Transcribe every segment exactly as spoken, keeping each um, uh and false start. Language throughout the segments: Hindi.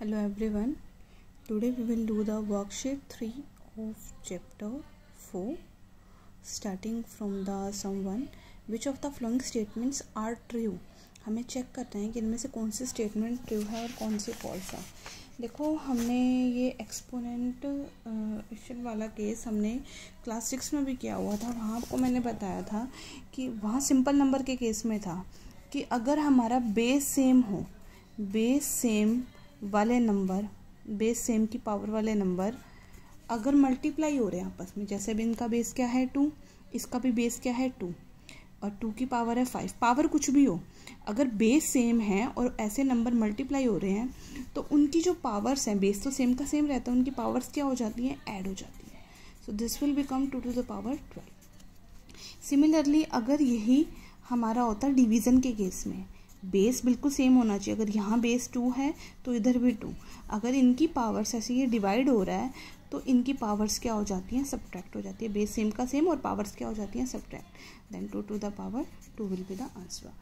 Hello everyone. Today we will do the worksheet three of chapter four, starting from the sum one. Which of the following statements are true? हमें चेक करना है कि इनमें से कौन सी स्टेटमेंट ट्रू है और कौन सी फॉल्स है. देखो, हमने ये एक्सपोनेंट इक्वेशन वाला केस हमने क्लास सिक्स में भी किया हुआ था. वहाँ आपको मैंने बताया था कि वहाँ सिंपल नंबर के केस में था कि अगर हमारा बेस सेम हो, बेस सेम वाले नंबर, बेस सेम की पावर वाले नंबर अगर मल्टीप्लाई हो रहे हैं आपस में, जैसे भी इनका बेस क्या है टू, इसका भी बेस क्या है टू और टू की पावर है फाइव, पावर कुछ भी हो, अगर बेस सेम है और ऐसे नंबर मल्टीप्लाई हो रहे हैं तो उनकी जो पावर्स हैं, बेस तो सेम का सेम रहता है, उनकी पावर्स क्या हो जाती हैं, ऐड हो जाती है. So this will become two to the power twelve. Similarly अगर यही हमारा होता है डिवीज़न के केस में, बेस बिल्कुल सेम होना चाहिए. अगर यहाँ बेस टू है तो इधर भी टू. अगर इनकी पावर्स ऐसे ये डिवाइड हो रहा है तो इनकी पावर्स क्या हो जाती हैं, सब्ट्रैक्ट हो जाती है. बेस सेम का सेम और पावर्स क्या हो जाती हैं, subtract. Then two to the power two will be the answer.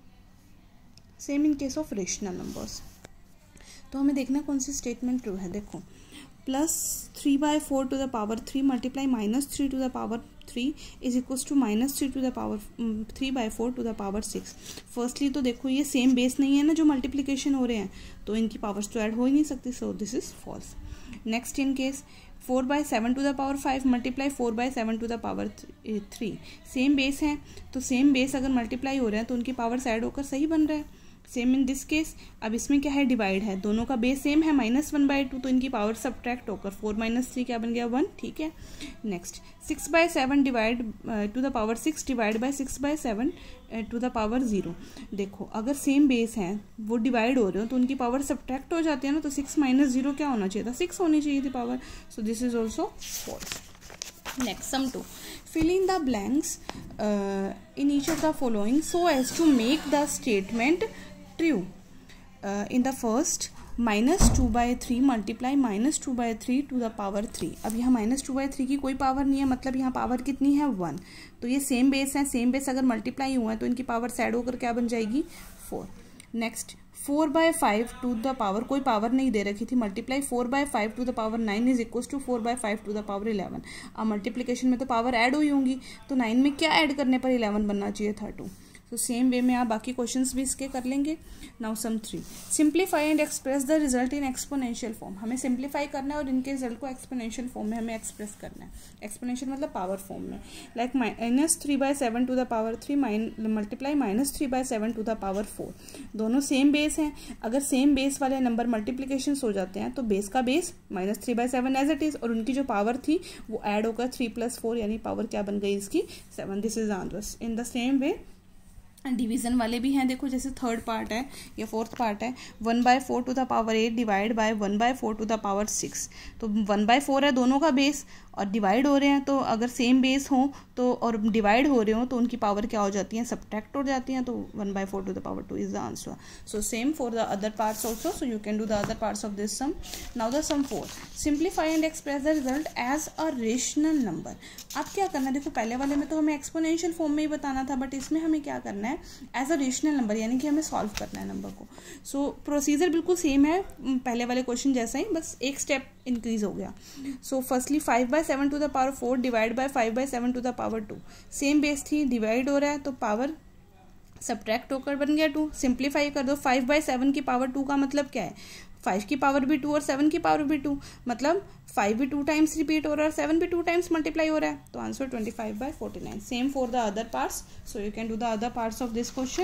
Same in case of rational numbers. तो हमें देखना कौन सी स्टेटमेंट ट्रू है. देखो, plus three by four to the power three multiply minus three to the power three is equals to minus three to the power three by four to the power six. Firstly तो देखो ये सेम बेस नहीं है ना जो मल्टीप्लिकेशन हो रहे हैं, तो इनकी पावर्स तो ऐड हो ही नहीं सकती. So this is false. Next in case four by seven to the power five multiply four by seven to the power three. Same base है तो सेम बेस अगर मल्टीप्लाई हो रहे हैं तो उनकी पावर्स ऐड होकर सही बन रहा है. Same in this case. अब इसमें क्या है, डिवाइड है, दोनों का बेस सेम है माइनस वन बाई टू, तो इनकी पावर सब्ट्रैक्ट होकर फोर माइनस थ्री क्या बन गया, वन. ठीक है. Next six by seven divide to the power six divide by six by seven to the power zero. देखो अगर सेम बेस हैं वो डिवाइड हो रहे हो तो उनकी पावर सब्ट्रैक्ट हो जाती है ना, तो सिक्स माइनस जीरो क्या होना चाहिए था, सिक्स होनी चाहिए थी power. So this is also false. Next, sum two. Fill in the blanks uh, in each of the following so as to make the statement true. Uh, in the first, minus two by three multiply minus two by three to the power three. अब यहाँ माइनस टू बाई थ्री की कोई पावर नहीं है, मतलब यहाँ पावर कितनी है, वन. तो ये सेम बेस है, सेम बेस अगर मल्टीप्लाई हुआ है तो इनकी पावर ऐड होकर क्या बन जाएगी, four. Next four by five to the power, कोई पावर नहीं दे रखी थी, multiply four by five to the power nine is equal to four by five to the power eleven. अब मल्टीप्लिकेशन में तो पावर ऐड हुई होंगी, तो नाइन में क्या ऐड करने पर इलेवन बनना चाहिए था, टू. तो सेम वे में आप बाकी क्वेश्चंस भी इसके कर लेंगे. Now sum three. Simplify and express the result in exponential form. हमें सिंप्लीफाई करना है और इनके रिजल्ट को एक्सपोनेंशियल फॉर्म में हमें एक्सप्रेस करना है. एक्सपोनेंशियल मतलब पावर फॉर्म में. Like minus three by seven to the power three multiply minus three by seven to the power four. दोनों सेम बेस हैं. अगर सेम बेस वाले नंबर मल्टीप्लीकेशन हो जाते हैं तो बेस का base minus three by seven as it is और उनकी जो पावर थी वो ऐड होकर थ्री प्लस फोर, यानी पावर क्या बन गई इसकी, seven. This is answer. In the same way division वाले भी हैं. देखो जैसे थर्ड पार्ट है या फोर्थ पार्ट है, one by four to the power eight divide by one by four to the power six. तो वन बाय फोर है दोनों का बेस और डिवाइड हो रहे हैं, तो अगर सेम बेस हो तो और डिवाइड हो रहे हो तो उनकी पावर क्या हो जाती है, सब्ट्रैक्ट हो जाती हैं. तो one by four to the power two is the answer. So same for the other parts also. So you can do the other parts of this sum. Now the sum four. Simplify and express the result as a rational number. अब क्या करना है, देखो पहले वाले में तो हमें एक्सपोनेंशियल फॉर्म में ही बताना था, बट इसमें हमें क्या करना है, एज अ रेशनल नंबर, यानी कि हमें सॉल्व करना है नंबर को. सो प्रोसीजर बिल्कुल सेम है पहले वाले क्वेश्चन जैसा ही, बस एक स्टेप इंक्रीज हो गया. So firstly five by seven to the power four divide by five by seven to the power two. Same base थी, डिवाइड हो रहा है तो पावर सब्ट्रैक्ट होकर बन गया टू. सिंप्लीफाई कर दो. फाइव बाय सेवन की पावर टू का मतलब क्या है, फाइव की पावर भी टू और सेवन की पावर भी टू, मतलब फाइव भी टू टाइम्स रिपीट हो रहा है और सेवन भी टू टाइम्स मल्टीप्लाई हो रहा है. तो answer twenty five by forty nine. Same for the other parts. So you can do the other parts of this question.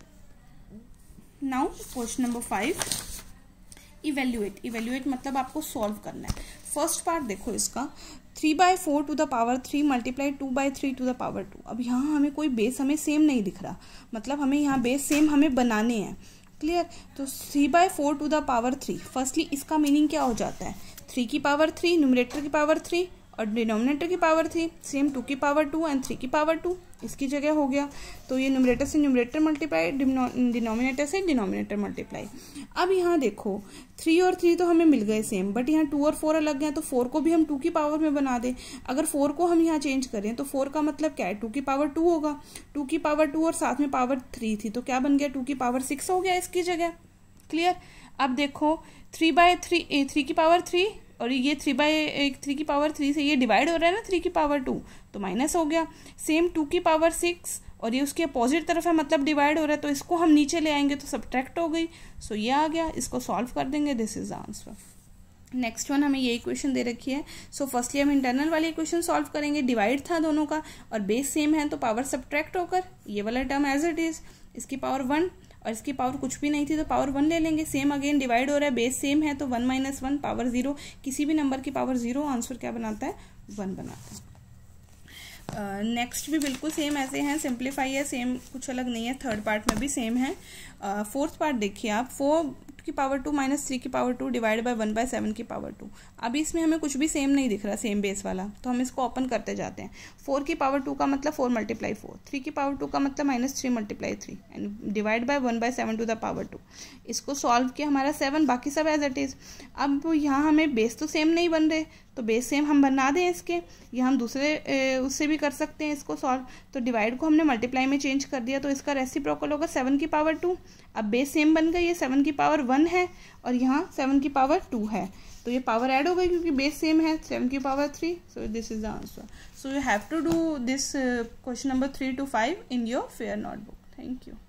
Now question number five. Evaluate. Evaluate मतलब आपको सॉल्व करना है. फर्स्ट पार्ट देखो इसका, three by four to the power three multiply two by three to the power two. अब यहाँ हमें कोई बेस हमें सेम नहीं दिख रहा, मतलब हमें यहाँ बेस सेम हमें बनाने हैं. क्लियर. तो three by four to the power three. Firstly इसका मीनिंग क्या हो जाता है, थ्री की पावर थ्री, न्यूमरेटर की पावर थ्री और डिनोमिनेटर की पावर थ्री. सेम टू की पावर टू एंड थ्री की पावर टू इसकी जगह हो गया. तो ये न्यूमरेटर से न्यूमरेटर मल्टीप्लाई, डिनोमिनेटर से डिनोमिनेटर मल्टीप्लाई. अब यहाँ देखो थ्री और थ्री तो हमें मिल गए सेम, बट यहाँ टू और फोर अलग हैं, तो फोर को भी हम टू की पावर में बना दें. अगर फोर को हम यहाँ चेंज करें तो फोर का मतलब क्या है, टू की पावर टू होगा. टू की पावर टू और साथ में पावर थ्री थी तो क्या बन गया, टू की पावर सिक्स हो गया इसकी जगह. क्लियर. अब देखो थ्री बाय थ्री थ्री की पावर थ्री और ये थ्री बाय थ्री की पावर थ्री से ये डिवाइड हो रहा है ना थ्री की पावर टू, तो माइनस हो गया। सेम टू की पावर सिक्स और ये उसकी अपोजिट तरफ है मतलब डिवाइड हो रहा है, तो इसको हम नीचे ले आएंगे तो सब्ट्रैक्ट हो गई। सो ये आ गया, इसको सॉल्व कर देंगे, this is the answer. Next one हमें ये इक्वेशन दे रखी है। सो फर्स्टली हम इंटरनल वाली इक्वेशन सॉल्व करेंगे। डिवाइड था दोनों का और बेस सेम है तो पावर सब्ट्रैक्ट होकर ये वाला टर्म एज इट इज, इसकी पावर वन और इसकी पावर कुछ भी नहीं थी तो पावर वन ले लेंगे। सेम अगेन डिवाइड हो रहा है, बेस सेम है तो one minus one power zero, किसी भी नंबर की पावर जीरो, आंसर क्या बनाता है, वन बनाता है। नेक्स्ट uh, भी बिल्कुल सेम ऐसे हैं, सिंप्लीफाई है, सेम कुछ अलग नहीं है। थर्ड पार्ट में भी सेम है। फोर्थ uh, पार्ट देखिए आप, फोर की पावर टू माइनस थ्री की power two divide by one by seven की पावर टू। अभी इसमें हमें कुछ भी सेम नहीं दिख रहा, सेम बेस वाला, तो हम इसको ओपन करते जाते हैं। फोर की पावर टू का मतलब फोर मल्टीप्लाई फोर, थ्री की पावर टू का मतलब minus three multiply three and divide by one by seven to the power two. इसको सॉल्व किया हमारा सेवन, बाकी सब एज इट इज। अब यहाँ हमें बेस तो सेम नहीं बन रहे तो बेस सेम हम बना दें इसके, या हम दूसरे उससे भी कर सकते हैं इसको सॉल्व। तो डिवाइड को हमने मल्टीप्लाई में चेंज कर दिया तो इसका रेसिप्रोकल होगा सेवन की पावर टू। अब बेस सेम बन गई, ये सेवन की पावर वन है और यहाँ सेवन की पावर टू है, तो ये पावर ऐड हो गई क्योंकि बेस सेम है, सेवन की power three. So this is the answer. So you have to do this question number three two five in your fair notebook. Thank you.